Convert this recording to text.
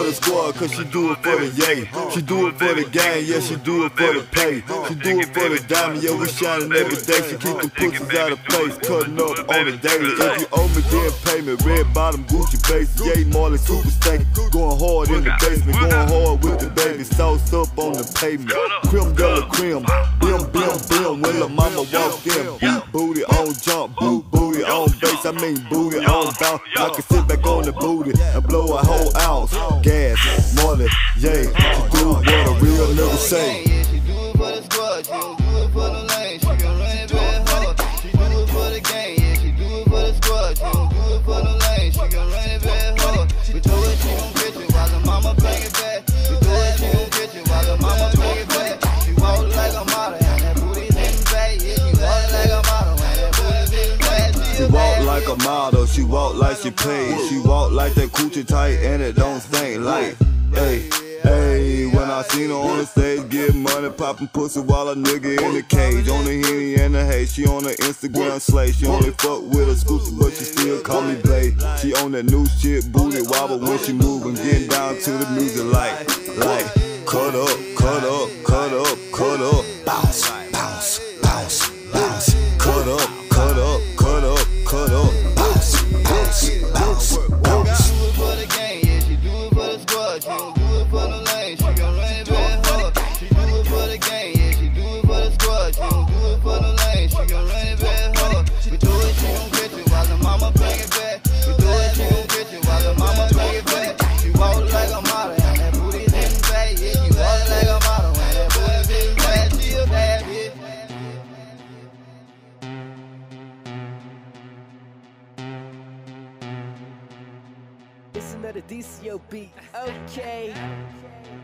the squad, cause she do it for the yay. She do it for the gang, yeah, she do it for the pay. She do it for the diamond, yeah, we shining every day. She keep the pussies out of place, cutting up on the daily. If you owe me, then pay me. Red bottom, Gucci base, Yae Marley, super steak. Going hard in the basement, going hard with the baby. Sauce up on the pavement, creme de la creme. Bim, bim, bim, when la mama walked in. Booty on jump, booty on bass. I mean booty on bounce. I can sit back on the booty and blow a whole ounce. Gas, Marley, yeah, she do what a real nigga say. She do it for the squad, she don't do it for the lane. She can run it very hard. She do it for the game, yeah, she do it for the squad. She don't do it for the lane. She can run it very hard. We do it, she gon' get you while the mama bring it back. We do it, she gon' get you while the mama bring it back. She walk like a model, and that booty's in back. Yeah, she walk like a model, and that booty's in back. She walk like a model, she walk like she paid. She walk like that coochie tight and it don't stink like. Hey, hey, when I seen her on the stage, get money, poppin' pussy while a nigga in the cage. On the Henny and the hay, she on the Instagram slay. She only fuck with a scooter, but she still call me Blade. She on that new shit, booty wobble when she movin', getting down to the music like, cut up, cut up, cut up, cut up, bounce, bounce, bounce, bounce, cut up, cut up, cut up, cut up, bounce, bounce, bounce, bounce. She do it for the game, yeah, she do it for the squad. She don't do it for the lane, she gon' run it very hard. She do it for the game, yeah, she do it for the squad. She don't do it for the lane, she gon' run it very hard. We do it, she gon' get you while the mama bring it back. We do it, she gon' get you while the mama bring it back. She walk like a model, and that booty's in back. Yeah, she walk like a model, and that booty's in back. She a bad bitch. It's another DCO beat, okay.